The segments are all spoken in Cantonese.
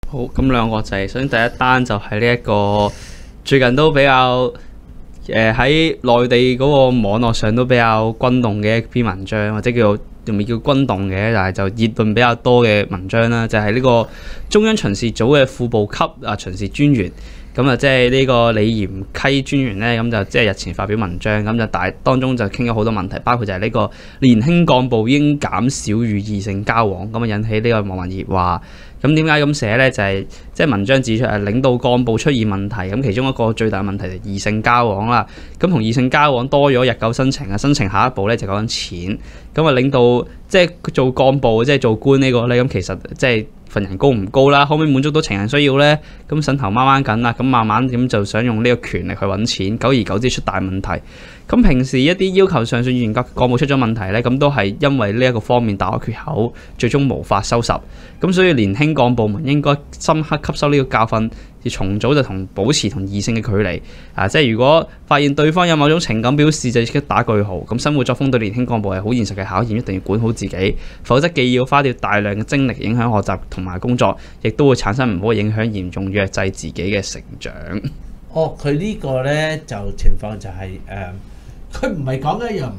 好，咁兩個就係首先第一單就係呢一個最近都比較喺內地嗰個網絡上都比較轟動嘅一篇文章，或者仲未叫轟動嘅，但係就議論比較多嘅文章啦，就係呢個中央巡視組嘅副部級巡視專員。咁啊，即係呢個李賢溪專員咧，咁就即係日前發表文章，咁就當中就傾咗好多問題，包括就係呢個年輕幹部應減少與異性交往，咁啊引起呢個網民熱話。咁點解咁寫咧？就係即係文章指出領導幹部出現問題，咁其中一個最大問題就係異性交往啦。咁同異性交往多咗日久生情啊，生情下一步咧就講緊錢。咁啊，領導即係做幹部即係做官呢個咧，咁其實即係份人高唔高啦，可唔可以滿足到情人需要咧？咁腎頭掹緊啦，咁慢慢咁就想用呢個權力去揾錢，久而久之出大問題。咁平時一啲要求上訴員幹部出咗問題咧，咁都係因為呢一個方面打開缺口，最終無法收拾。咁所以年輕幹部們應該深刻吸收呢個教訓，要從早就保持同異性嘅距離。即係如果發現對方有某種情感表示，就即刻打句號。咁生活作風對年輕幹部係好現實嘅考驗，一定要管好自己，否則既要花掉大量嘅精力影響學習同埋工作，亦都會產生唔好嘅影響，嚴重弱制自己嘅成長。 佢呢個咧就情況就係佢唔係講一樣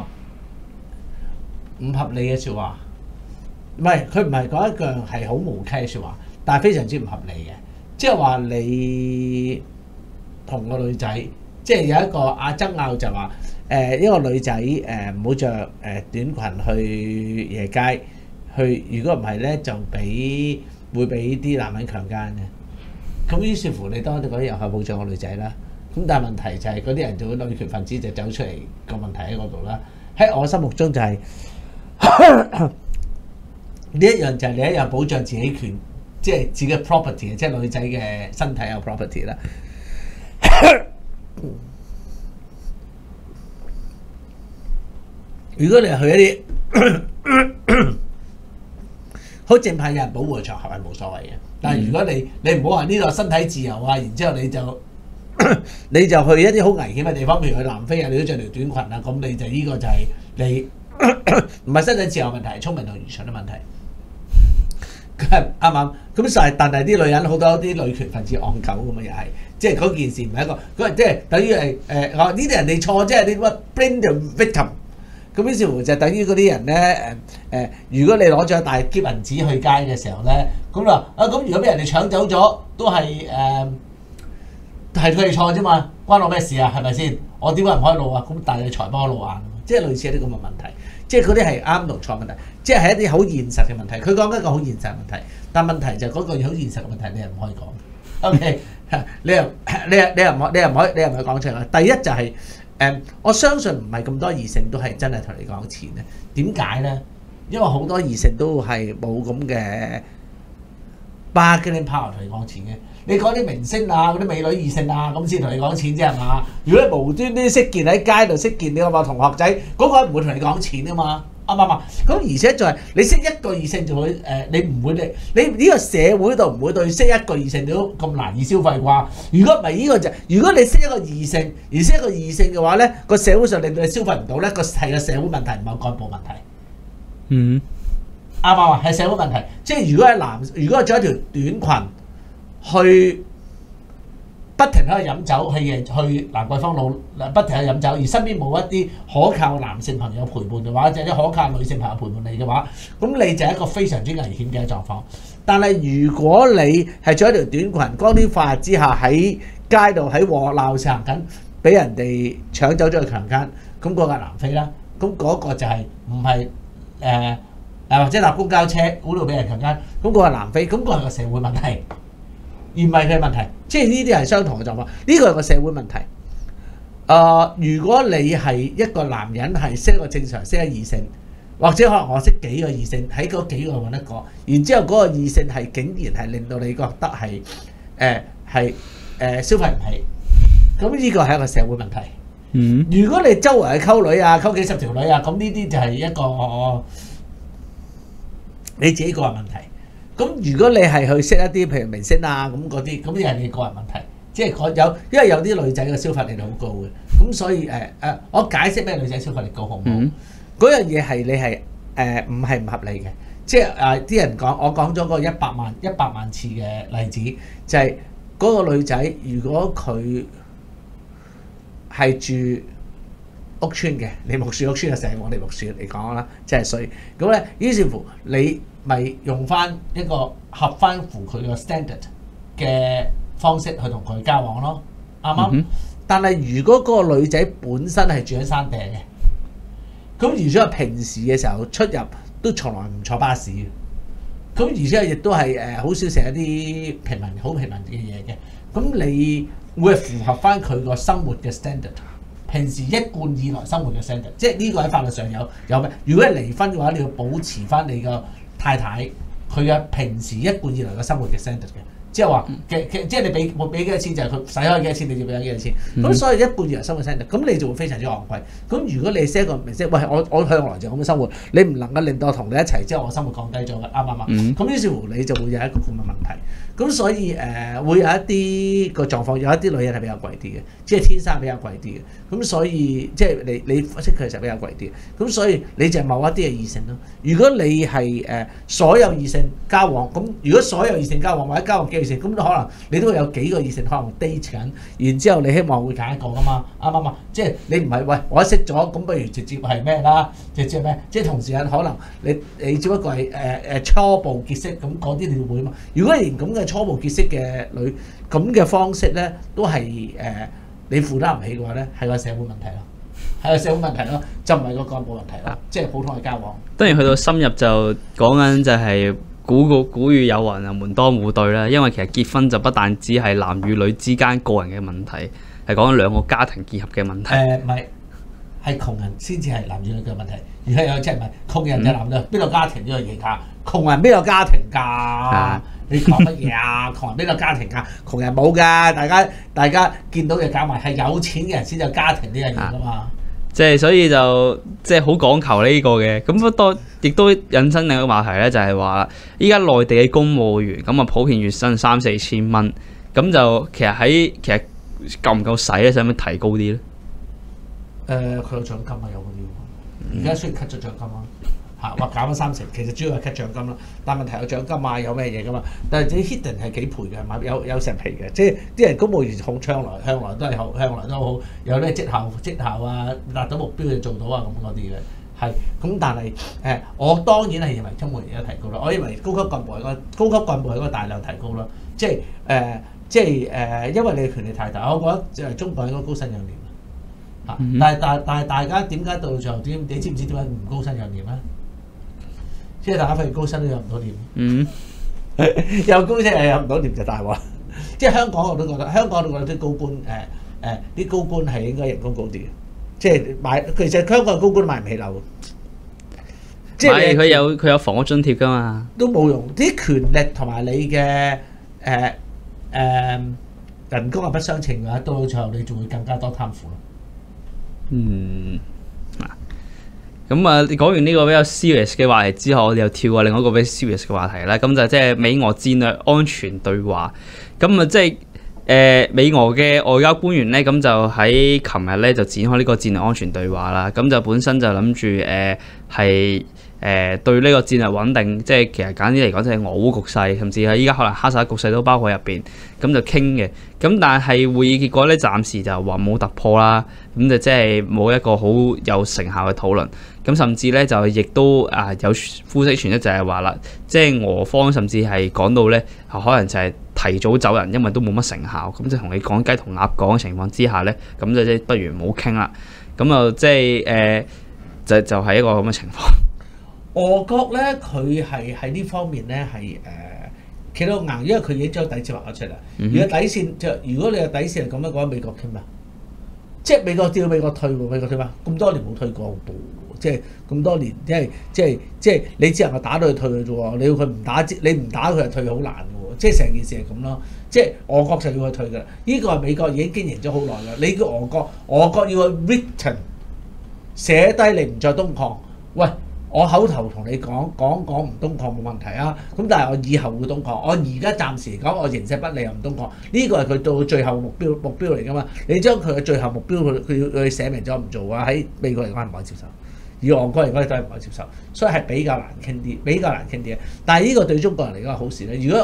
唔合理嘅説話，唔係佢唔係講一樣係好無稽嘅説話，但係非常之唔合理嘅。即係話你同個女仔，即係有一個爭拗就話一個女仔唔好着短裙去夜街，如果唔係咧就會俾啲男人強姦嘅。咁於是乎你當地嗰啲人係保障個女仔啦。咁但係問題就係嗰啲人做女權分子就走出嚟，個問題喺嗰度啦。喺我心目中就係呢一樣就係你一樣保障自己權，即係自己嘅 property， 即係女仔嘅身體有 property 啦。如果你係去一啲好正派嘅人保護嘅場合係冇所謂嘅，但係如果你唔好話呢度身體自由啊，然之後你就去一啲好危險嘅地方，譬如去南非啊，你都着條短裙啊，咁你就呢個就係你唔係身體自由問題，係聰明同愚蠢嘅問題。啱唔啱？咁但係啲女人好多啲女權分子戇鳩咁啊，又係即係嗰件事唔係一個，即係等於係呢啲人哋錯，即係你乜 blame the victim。咁於是乎就等於嗰啲人咧如果你攞咗大撅銀紙去街嘅時候咧，咁咁如果俾人哋搶走咗，都係佢哋錯啫嘛，關我咩事啊？係咪先？我點解唔開路啊？咁但係你財幫我露眼，即係類似一啲咁嘅問題，即係嗰啲係啱同錯問題，即係一啲好現實嘅問題。佢講緊一個好現實嘅問題，但問題就係嗰個好現實嘅問題，你係唔可以講。OK， 你又唔可以講出嚟。第一就係我相信唔係咁多異性都係真係同你講錢咧。點解咧？因為好多異性都係冇咁嘅 bargaining power 同你講錢嘅。你講啲明星啊，嗰啲美女異性啊，咁先同你講錢啫係嘛？如果你無端端識見喺街度識見你個同學仔，嗰個唔會同你講錢㗎嘛，啱唔啱啊？咁而且就係你識一個異性就會你唔會你呢個社會度唔會對識一個異性都咁難以消費啩？如果唔係呢個就，如果你識一個異性而識一個異性嘅話咧，個社會上令到你消費唔到咧，係個社會問題唔係幹部問題。 嗯， 啱唔啱啊？係社會問題。即係如果係着一條短裙。去不停喺度飲酒，去蘭桂坊路不停喺度飲酒，而身邊冇一啲可靠男性朋友陪伴嘅話，或者啲可靠女性朋友陪伴你嘅話，咁你就係一個非常之危險嘅狀況。但係如果你係着一條短裙，光天化日之下喺街度喺和鬧行緊，俾人哋搶走咗去強姦，咁嗰個係南非啦。咁嗰個就係唔係或者搭公交車嗰度俾人強姦，咁嗰個係南非，咁嗰個係個社會問題。而唔係佢嘅問題，即係呢啲係相同嘅狀況。呢個係個社會問題。如果你係一個男人係識一個正常識一個異性，或者可能我識幾個異性，喺嗰幾個揾一個，然之後嗰個異性係竟然係令到你覺得係消費唔起，咁呢個係一個社會問題。如果你周圍去溝女啊，溝幾十條女啊，咁呢啲就係一個你自己個人問題。咁如果你係去識一啲譬如明星啊咁嗰啲，咁呢係你個人問題，即係因為有啲女仔嘅消費力好高嘅，咁所以我解釋咩女仔消費力高好唔好？嗰樣嘢係你係唔係唔合理嘅， 即係啲人講，我講咗個100萬次嘅例子，就係、嗰個女仔，如果佢係住屋村嘅，梨木樹屋村就成個梨木樹嚟講啦，即係所以咁咧，於是乎你咪用翻一個合翻乎佢個 standard 嘅方式去同佢交往咯，啱唔啱？但係如果嗰個女仔本身係住喺山頂嘅，咁而且係平時嘅時候出入都從來唔坐巴士嘅，咁而且亦都係好少食一啲好平民嘅嘢嘅，咁你會符合翻佢個生活嘅 standard， 平時一貫以來生活嘅 standard， 即係呢個喺法律上有咩？如果係離婚嘅話，你要保持翻你個太太佢嘅平時一貫以來嘅生活嘅 standard 嘅。即係話即係你俾幾多錢就係佢使開幾多錢，你要俾幾多錢。咁所以一半以來生活 standard，咁你就會非常之昂貴。咁如果你 set 個明星，喂我向來就咁嘅生活，你唔能夠令到我同你一齊之後我生活降低咗嘅，啱唔啱？咁於是乎你就會有一個咁嘅問題。咁所以會有一啲個狀況，有一啲女人係比較貴啲嘅，即係天生比較貴啲嘅。咁所以即係你識佢就比較貴啲。咁所以你就係某一啲嘅異性咯。如果你係所有異性交往，咁如果所有異性交往或者交往幾個異性，咁可能你都會有幾個異性可能 date 緊，然之後你希望會揀一個噶嘛，啱唔啱啊？即係你唔係喂我識咗，咁不如直接係咩啦？直接咩？即係同時間可能你只不過係初步結識，咁嗰啲你會嘛？如果連咁嘅初步結識嘅女咁嘅方式咧，都係你負擔唔起嘅話咧，係個社會問題咯，係個社會問題咯，就唔係個幹部問題咯，即係普通嘅交往。 當然去到深入就講緊就係古語有云啊，門當戶對啦。因為其實結婚就不但只係男與女之間個人嘅問題，係講緊兩個家庭結合嘅問題。 唔係，係窮人先至係男與女嘅問題。而家有即係唔係窮人就男女邊個家庭呢個嘢㗎？窮人邊個家庭㗎？你講乜嘢啊？窮人邊個家庭㗎？窮人冇㗎，大家見到嘅搞埋係有錢嘅人先有家庭呢樣嘢㗎嘛。 即係所以就即係好講求呢個嘅，咁不過亦都引申另一個話題咧，就係話依家內地嘅公務員咁啊，普遍月薪3-4千蚊，咁就其實夠唔夠使咧？使唔使提高啲咧？ 佢有獎金啊，有嗰啲，而家雖然 cut 咗獎金啦，話減咗30%，其實主要係 cut 獎金啦。但問題有獎金啊，有咩嘢噶嘛？但係啲 hidden 係幾倍嘅，係咪有成皮嘅？即係啲人公務員向來都係好，向來都好有咩績效啊，達到目標就做到啊咁嗰啲嘅。係咁，但係我當然係認為公務員有提高啦。我認為高級幹部係一個大量提高啦。即係因為你嘅權力太大，我覺得中國應該高薪養廉。但係大家點解到最後你知唔知點解唔高薪養廉咧？即係大家發現高薪都養唔到廉，有高薪又養唔到廉就大鑊。即係香港我都覺得啲高官啲高官係應該人工高啲嘅，即係其實香港嘅高官買唔起樓，即係佢有房屋津貼㗎嘛， 都冇用。啲權力同埋你嘅人工係不相稱嘅話，到最後你就會更加多貪腐咯。 咁啊，你講完呢個比較 serious 嘅話題之後，我哋又跳過另外一個比較 serious 嘅話題啦。咁就即係美俄戰略安全對話。咁啊，即係美俄嘅外交官員咧，咁就喺琴日咧就展開呢個戰略安全對話啦。咁就本身就諗住係對呢個戰略穩定，即係其實簡單啲嚟講，即係俄烏局勢，甚至係依家可能哈薩克局勢都包括入邊，咁就傾嘅。咁但係會議結果咧，暫時就話冇突破啦。咁就即係冇一個好有成效嘅討論。咁甚至咧就亦都有消息傳出就係話啦，即係俄方甚至係講到咧，可能就係提早走人，因為都冇乜成效。咁就同你講雞同鴨講嘅情況之下咧，咁就即係不如唔好傾啦。咁啊即係就係一個咁嘅情況。 俄國咧，佢係喺呢方面咧係企到硬，因為佢已經將底線畫咗出嚟。如果底線如果你嘅底線係咁樣講，美國傾咩？即係美國叫美國退喎，美國退嘛？咁多年冇退過步，即係咁多年，即係你只能夠打到佢退嘅啫喎。你要佢唔打，你唔打佢就退好難嘅喎。即係成件事係咁咯。即係俄國就要佢退㗎啦。呢個係美國已經經營咗好耐㗎。你叫俄國要佢 written 寫低你唔再東抗，喂。我口頭同你講唔東抗冇問題啊，咁但係我以後會東抗。我而家暫時嚟講，我形勢不利又唔東抗，呢個係佢到最後目標嚟㗎嘛。你將佢嘅最後目標佢寫明咗唔做啊，喺美國嚟講係唔可以接受。 以外國嚟講，你都係唔可以接受，所以係比較難傾啲，比較難傾啲。但係呢個對中國人嚟講係好事咧。如果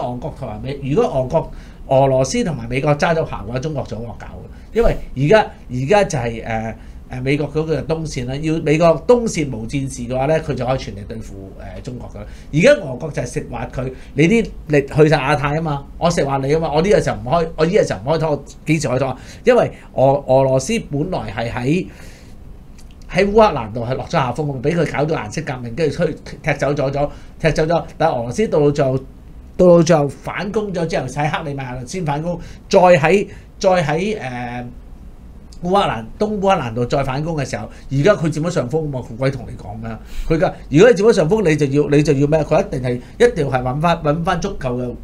俄羅斯同埋美國揸咗行嘅話，中國就好惡搞嘅，因為而家就係美國嗰個東線啦，要美國東線無戰事嘅話咧，佢就可以全力對付中國噶啦。而家俄國就係食滑佢，你啲力去晒亞太啊嘛，我食滑你啊嘛，我呢個時候唔開，我呢個時候唔開拖，幾時開拖？因為俄羅斯本來係喺烏克蘭度係落咗下風，俾佢搞到顏色革命，跟住踢走咗，但係俄羅斯到到最後反攻咗之後，喺克里米亞先反攻，再喺烏克蘭東烏克蘭度再反攻嘅時候，而家佢佔咗上風嘛，佢鬼同你講咩？佢噶，如果你佔咗上風，你就要咩？佢一定係揾翻足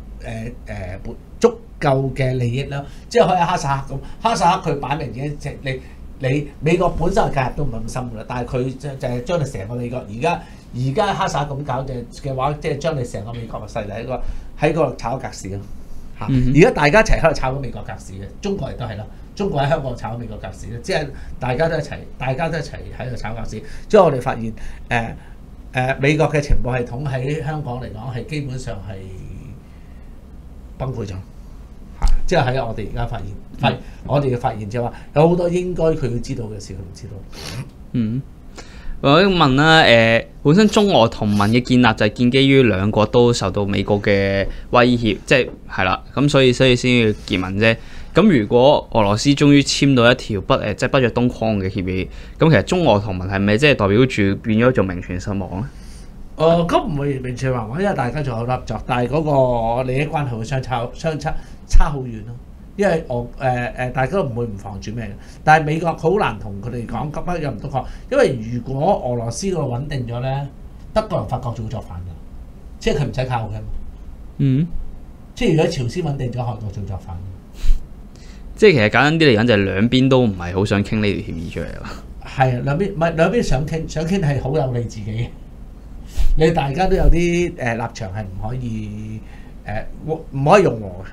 夠嘅利益啦，即係好似哈薩克咁，哈薩克佢擺明已經你美國本身嘅介入都唔係咁深㗎啦，但係佢就係將你成個美國而家哈薩克咁搞嘅話，即係將你成個美國嘅勢力喺個炒格市咯嚇。而家大家一齊喺度炒緊美國格市嘅，中國亦都係啦。中國喺香港炒美國格市咧，即係大家都一齊喺度炒格市。即係我哋發現美國嘅情報系統喺香港嚟講係基本上係崩潰咗。即係喺我哋而家發現，我哋嘅發現就係話有好多應該佢要知道嘅事，佢唔知道。 我問啦，本身中俄同盟嘅建立就係建基於兩國都受到美國嘅威脅，即係啦，咁所以先要結盟啫。咁如果俄羅斯終於簽到一條即係北約東擴嘅協議，咁其實中俄同盟係咪即係代表住變咗做名存實亡咧？ 咁唔會名存實亡，因為大家仲有合作，但係嗰個利益關係會差好遠咯。因為大家都唔會唔防住咩嘅，但係美國好難同佢哋講北約唔東擴，因為如果俄羅斯嗰度穩定咗咧，德國人法國就會作反㗎，即係佢唔使靠佢嘛。即係如果朝鮮穩定咗，韓國就會作反。 即係其實簡單啲嚟講，就係兩邊都唔係好想傾呢條協議出嚟咯。 係啊，兩邊想傾係好有利自己嘅。你大家都有啲立場係唔可以唔可以用和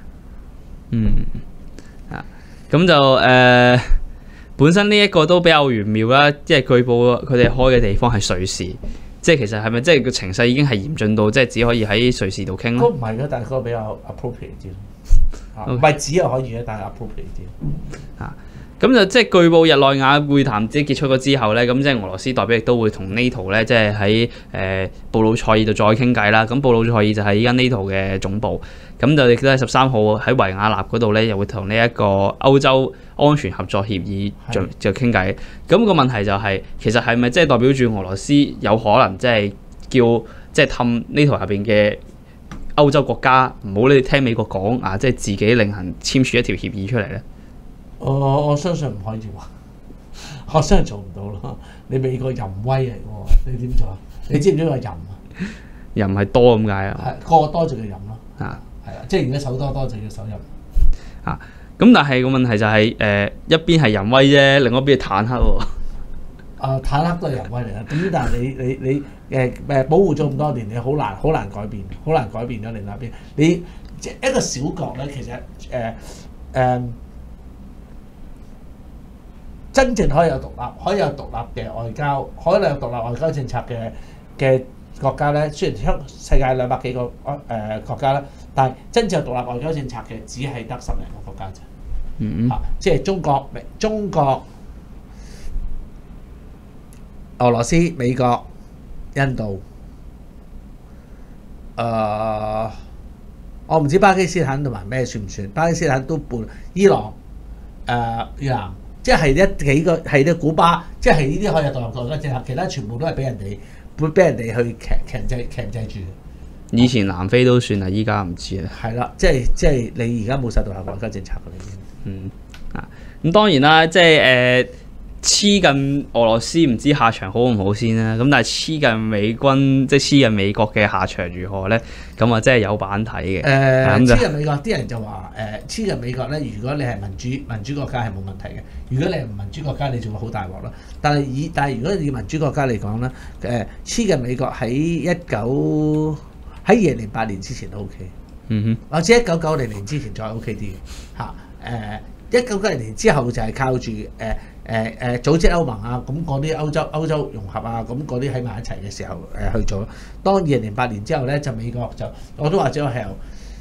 嘅。 咁就本身呢一個都比較玄妙啦，即係據報佢哋開嘅地方係瑞士，即係其實係咪即係個情勢已經係嚴峻到即係只可以喺瑞士度傾咧？ 都唔係嘅，但係嗰個比較 appropriate 啲。唔係只係可以嘅，但係 appropriate 啲。 咁就即係據報日內瓦會談即係結束咗之後咧，咁即係俄羅斯代表亦都會同 NATO 咧，即係喺布魯塞爾度再傾偈啦。咁布魯塞爾就係依家 NATO 嘅總部，咁就亦都係13號喺維也納嗰度咧，又會同呢一個歐洲安全合作協議就傾偈。咁個問題就係、其實係咪即係代表住俄羅斯有可能即係即係氹 NATO 入邊嘅歐洲國家唔好你聽美國講啊，即係自己另行簽署一條協議出嚟咧？ 我相信唔可以喎，我相信做唔到咯。你美國淫威嚟喎，你點做啊？你知唔知個淫啊？ 淫係多咁解啊？ 係過多就叫淫咯。係啊，即係如果手多就叫手淫。 咁但係個問題就係一邊係淫威啫，另一邊係坦克喎。 坦克都係淫威嚟啦。咁但係你保護咗咁多年，你好難改變，好難改變咗你那邊。你即係一個小國咧，其實真正可以有獨立嘅外交，可以有獨立外交政策嘅國家咧，雖然世界200幾個國家啦，但係真正有獨立外交政策嘅只係得10零個國家啫。即係中國、俄羅斯、美國、印度，我唔知巴基斯坦同埋咩算唔算？巴基斯坦都半，伊朗、越南。即係幾個係啲古巴，即係呢啲可以有獨立國家政策，其他全部都係俾人哋去鉗制住。 以前南非都算啦，依家唔知啦。 係啦，即係你而家冇晒獨立國家政策㗎啦已經。 咁當然啦，即係黐近俄羅斯唔知下場好唔好先啦。咁但係黐近美軍，即係黐近美國嘅下場如何咧？咁啊，真係有版睇嘅。 黐近美國啲人就話黐近美國咧，如果你係民主國家係冇問題嘅。如果你係唔民主國家，你就會好大鑊啦。但係如果以民主國家嚟講咧，黐近美國喺2008年之前都 OK。或者1990年之前再 OK 啲嘅嚇。 1990年之後就係靠住組織歐盟啊，咁嗰啲歐洲融合啊，咁嗰啲喺埋一齊嘅時候去做。當2008年之後咧，就美國就我都話咗係由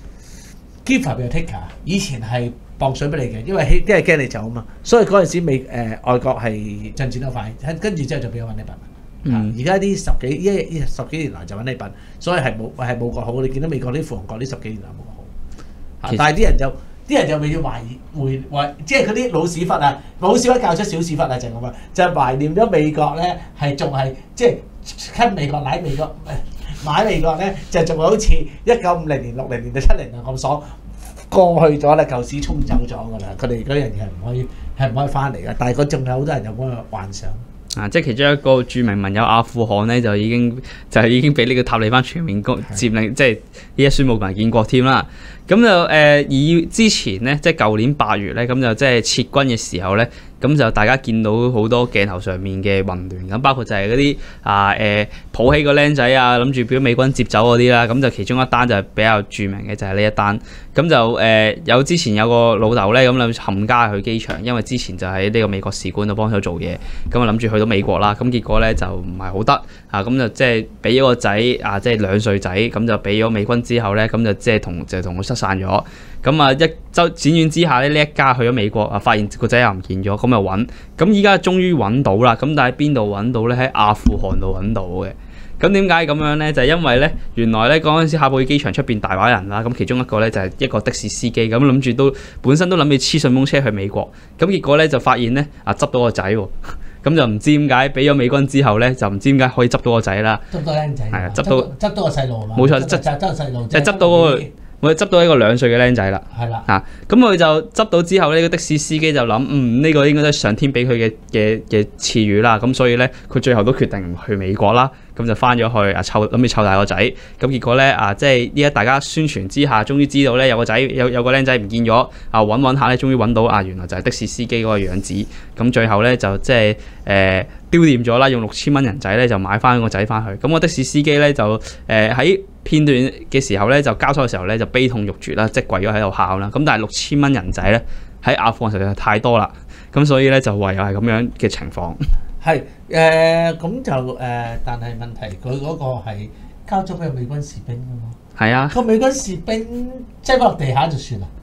give up 嘅 taker， 以前係磅水俾你嘅，因為驚你走啊嘛，所以嗰陣時外國係進展得快，跟住之後就俾我揾你笨。而家啲十幾年來就揾你笨，所以係冇國好。你見到美國啲富強國呢10幾年來冇國好，但係啲人就未要懷即係嗰啲老屎忽教出小屎忽啊，就係咁啊，就懷念咗美國咧，係仲係即係跟美國買美國咧，就仲好似1950年、60年到70年咁爽過去咗啦，舊時沖走咗㗎啦。佢哋嗰樣嘢係唔可以翻嚟㗎，但係佢仲有好多人有嗰個幻想。 即係其中一個著名盟友阿富汗咧，就已經俾呢個塔利班全面佔領，即係呢一宣佈同埋建國添啦。咁就以之前咧，即係舊年8月咧，咁就即係撤軍嘅時候咧，咁就大家見到好多鏡頭上面嘅混亂，咁包括就係嗰啲抱起個僆仔啊，諗住俾美軍接走嗰啲啦。咁就其中一單就係比較著名嘅就係呢一單。咁就有之前有個老豆咧，咁諗冚家去機場，因為之前就喺呢個美國使館度幫手做嘢，咁啊諗住去到美國啦。咁結果咧就唔係好得啊，咁就即係俾咗個仔啊，即係2歲仔，咁就俾咗美軍之後咧，咁就即係同佢失散咗。咁啊一周輾轉之下咧，呢一家去咗美國啊，發現個仔又唔見咗，咁就揾。咁依家終於揾到啦。咁但係邊度揾到咧？喺阿富汗度揾到嘅。咁點解咁樣咧？就係因為咧，原來咧嗰陣時喀布爾機場出邊大把人啦。咁其中一個咧就係一個的士司機，咁諗住本身都諗住黐順風車去美國。咁結果咧就發現咧執到個仔喎。咁就唔知點解俾咗美軍之後咧，就唔知點解可以執到個仔啦。 執到僆仔。係啊，執到個細路啊嘛。 冇錯， 執個細路。 就執到我哋執到一個2歲嘅僆仔啦。 係啦。 咁佢就執到之後呢個的士司機就諗，呢個應該都係上天俾佢嘅賜予啦。咁所以咧，佢最後都決定唔去美國啦。咁就翻咗去諗住湊大個仔。咁結果咧即係依家大家宣傳之下，終於知道咧有個仔有個僆仔唔見咗。揾下咧，終於揾到原來就係的士司機嗰個樣子。咁最後咧就即係丟掂咗啦，用6000蚊人仔咧就買翻個仔翻去。咁個的士司機咧就喺片段嘅時候咧就交收嘅時候咧就悲痛欲絕啦，即係跪咗喺度喊啦。咁但係6000蚊人仔咧喺阿富汗實在太多啦，咁所以咧就唯有係咁樣嘅情況。 係咁就但係問題佢嗰個係交咗俾美軍士兵㗎嘛。 係啊， 個美軍士兵擠落地下就算啦。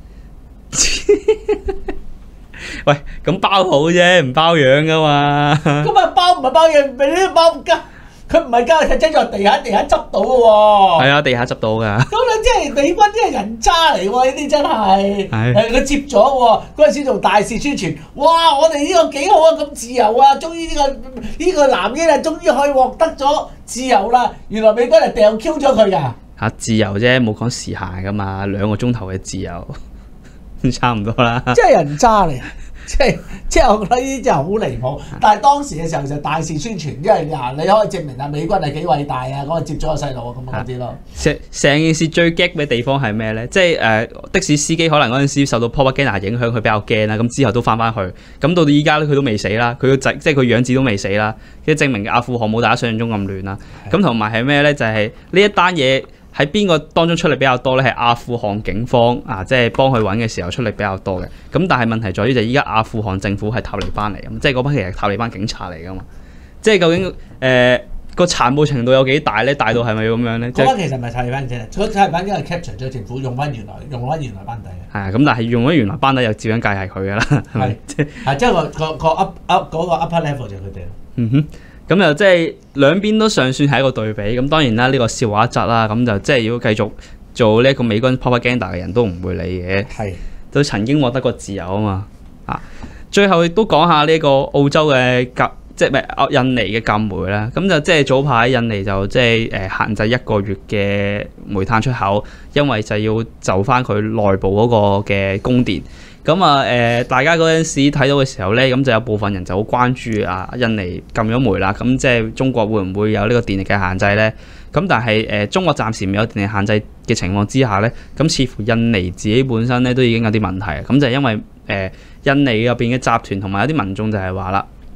喂，咁包好啫，唔包養㗎嘛。 咁啊包唔係包養，俾啲包唔交。佢唔係交，佢擠咗地下執到嘅喎。係啊，地下執到㗎。 咁你即係美軍啲係人渣嚟喎，呢啲真係。佢接咗喎，嗰陣時做大肆宣傳，哇！我哋呢個幾好啊，咁自由啊，終於呢個男嬰啊，終於可以獲得咗自由啦。原來美軍係掉 Q 咗佢㗎。自由啫，冇講時限㗎嘛，2個鐘頭嘅自由，差唔多啦。即係人渣嚟。即係我覺得呢啲真係好離譜，但係當時嘅時候就大肆宣傳，因為你可以證明美軍係幾偉大啊，嗰個接咗個細路啊咁嗰啲咯。成件事最激嘅地方係咩咧？即係的士司機可能嗰陣時受到 propaganda 影響，佢比較驚啦，咁之後都翻去。咁到到依家咧，佢都未死啦，佢個仔即係佢養子都未死啦，即係證明阿富汗冇大家想象中咁亂啦。咁同埋係咩咧？就係呢一單嘢。喺邊個當中出力比較多咧？係阿富汗警方即係幫佢揾嘅時候出力比較多嘅。咁但係問題在於就係依家阿富汗政府係塔利班嚟嘅，即係嗰班其實係塔利班警察嚟噶嘛。即係究竟個殘暴程度有幾大咧？大到係咪咁樣咧？嗰班其實唔係塔利班啫，嗰塔利班因為 capture 咗政府，用翻原來班底嘅。係啊，咁但係用咗原來班底又照樣計係佢噶啦，係咪？即係個 upper level 就係佢哋咯。嗯哼。咁就即係兩邊都尚算係一個對比，咁當然啦，呢個笑話一則啦，咁就即係如果繼續做呢一個美軍 propaganda 嘅人都唔會理嘅，都曾經獲得過自由啊嘛，最後亦都講下呢個澳洲嘅即係印尼嘅禁煤啦，咁就即係早排印尼就即係限制1個月嘅煤炭出口，因為就要就翻佢內部嗰個嘅供電。咁大家嗰陣時睇到嘅時候咧，咁就有部分人就好關注印尼禁咗煤啦，咁即係中國會唔會有呢個電力嘅限制咧？咁但係中國暫時未有電力限制嘅情況之下咧，咁似乎印尼自己本身咧都已經有啲問題，咁就係因為印尼入邊嘅集團同埋有啲民眾就係話啦，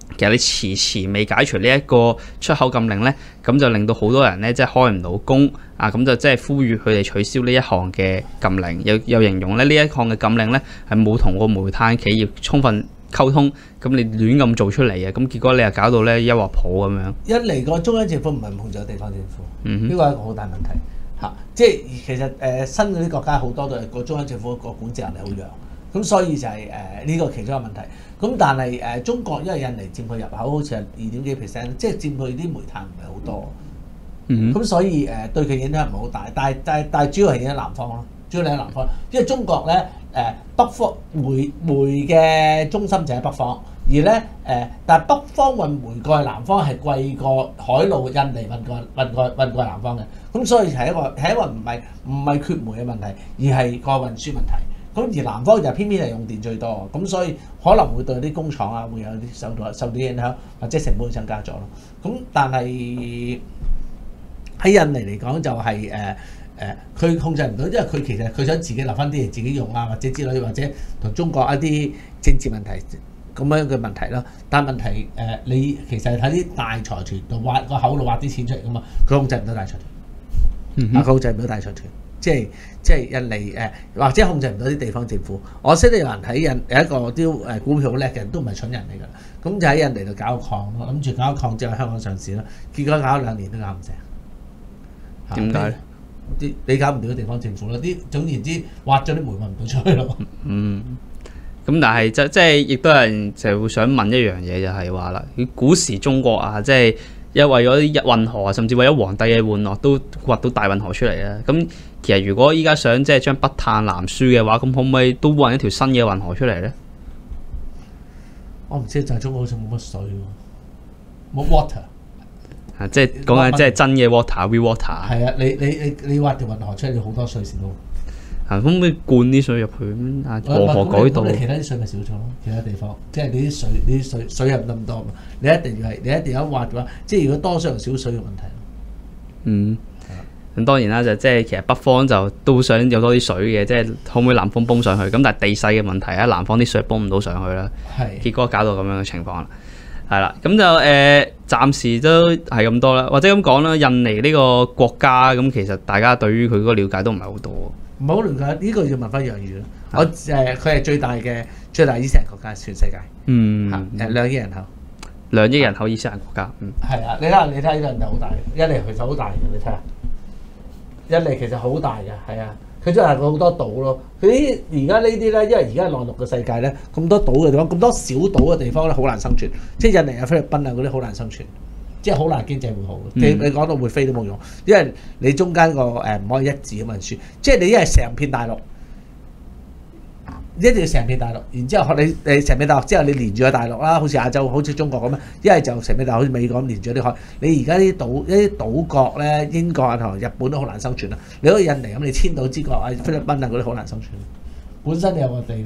其實你遲未解除呢一個出口禁令咧，咁就令到好多人咧即係開唔到工啊，咁就即係呼籲佢哋取消呢一項嘅禁令，又形容咧呢一項嘅禁令咧係冇同個煤炭企業充分溝通，咁你亂咁做出嚟嘅，咁結果你又搞到咧一鑊泡咁樣。 一嚟個中央政府唔係唔控制地方政府， 嗯呢個係一個好大問題嚇。即係其實新嗰啲國家好多都係個中央政府個管治能力好弱，咁所以就係呢個其中一個問題。咁但係中國因為印尼佔佢入口好似係2.幾%，即係佔佢啲煤炭唔係好多，咁所以對佢影響唔係好大。但係主要係影響南方咯，主要係南方，因為中國咧北方煤嘅中心就喺北方，而咧但係北方運煤過去南方係貴過海路印尼運過去南方嘅，咁所以係一個唔係缺煤嘅問題，而係個運輸問題。咁而南方就偏偏係用電最多，咁所以可能會對啲工廠啊會有啲受到影響，或者成本會增加咗咯。咁但係喺印尼嚟講就係佢控制唔到，因為佢其實佢想自己留翻啲嘢自己用啊，或者之類，或者同中國一啲政治問題咁樣嘅問題啦。但係問題你其實係睇啲大財團度挖個口度挖啲錢出嚟噶嘛，佢控制唔到大財團，佢控制唔到大財團。即係印尼或者控制唔到啲地方政府。我識得有人喺有一個啲股票好叻嘅人都唔係蠢人嚟㗎，咁就喺印尼度搞個礦咯，諗住搞個礦之後香港上市咯，結果搞咗2年都搞唔成。 點解？ 你搞唔掂啲地方政府咯，總言之挖咗啲煤運唔到出去咯。 咁但係即係亦都有人就會想問一樣嘢，就係話啦，古時中國啊，即係因為咗啲運河啊，甚至為咗皇帝嘅玩樂都挖到大運河出嚟啦。咁其實如果依家想即係將北碳南輸嘅話，咁可唔可以都運一條新嘅運河出嚟咧？ 我唔知，就係中國好似冇乜水喎，冇 water。 即係講緊即係真嘅 water，real water。 係啊，你挖條運河出嚟要好多水先到。 可唔可以灌啲水入去咁？河改道。 其他啲水咪少咗咯，其他地方即係你啲水入咁多嘛，你一定要挖嘅話，即係如果多水同少水嘅問題。 咁當然啦，就即係其實北方就都想有多啲水嘅，即係可唔可以南方泵上去？咁但係地勢嘅問題啊，南方啲水泵唔到上去啦，結果搞到咁樣嘅情況啦。係啦，咁就暫時都係咁多啦，或者咁講啦，印尼呢個國家咁其實大家對於佢嗰個了解都唔係好多。 唔好了解呢個要問翻楊宇咯。佢係最大伊斯蘭國家，全世界。2億人口。2億人口伊斯蘭國家。 係啊，你睇呢個人就好大，印尼其實好大嘅，你睇下。印尼其實好大嘅，係啊，佢真係好多島咯。佢而家呢啲咧，因為而家內陸嘅世界咧，咁多島嘅地方，咁多小島嘅地方咧，好難生存。即係印尼啊、菲律賓啊嗰啲好難生存，即係好難經濟會好。你講到會飛都冇用，因為你中間個唔可以一致咁運輸，即係你一係成片大陸，一定要成片大陸，然之後你成片大陸之後，你連住個大陸啦，好似亞洲，好似中國咁啊，一係就成片大陸，好似美國咁連住啲海。你而家啲島國咧，英國啊同日本都好難生存啦。你好似印尼咁，你千島之國啊、菲律賓啊嗰啲好難生存。本身你有個地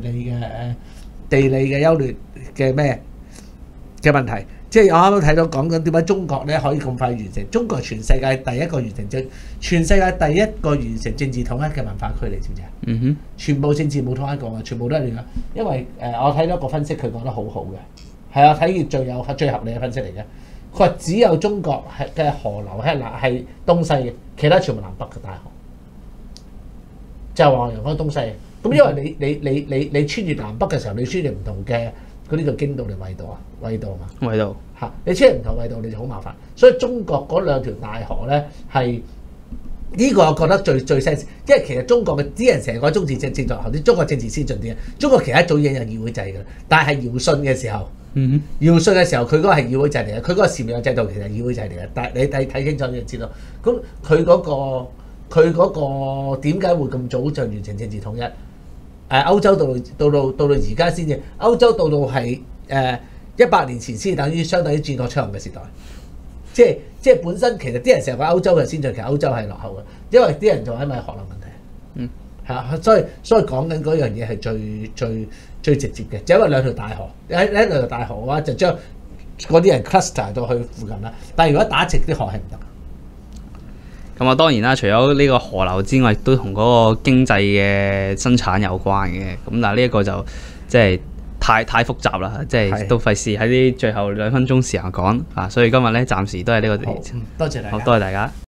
理嘅優劣嘅咩嘅問題，即係我啱啱睇到講緊點解中國咧可以咁快完成？中國係全世界第一個完成全世界第一個完成政治統一嘅文化區嚟，知唔知啊？全部政治冇統一過嘅，全部都係亂嘅。因為我睇到一個分析，佢講得好好嘅，係啊，睇見最合理嘅分析嚟嘅。佢話只有中國嘅河流係東西嘅，其他全部南北嘅大河，就係黃洋東西嘅。咁因為你穿越南北嘅時候，你穿越唔同嘅嗰啲叫經度定緯度啊？緯度嘛？ 緯度嚇，你穿越唔同緯度你就好麻煩。所以中國嗰2條大河咧係呢個我覺得最 sense， 因為其實中國嘅啲人成日講中治政治落後啲，中國政治先進啲嘅。中國其實早已經有議會制嘅，但係堯舜嘅時候，堯舜嘅時候佢嗰個係議會制嚟嘅，佢嗰個禪讓制度其實係議會制嚟嘅。但係你睇清楚你就知道，咁佢嗰個點解會咁早就完成政治統一？歐洲到而家先至，歐洲到係100年前先相當於戰國出航嘅時代，即係本身其實啲人成日講歐洲嘅先進，其實歐洲係落後嘅，因為啲人就係咪河流問題，所以講緊嗰樣嘢係最直接嘅，就因為2條大河，喺2條大河嘅話就將嗰啲人 cluster 到去附近啦，但係如果打直啲河係唔得。 咁啊，當然啦，除咗呢個河流之外，都同嗰個經濟嘅生產有關嘅。咁但係呢一個就即係太複雜啦，即係係都費事喺啲最後2分鐘時間講啊，所以今日咧暫時都係呢個地好，多謝大好， 家。 多謝大家。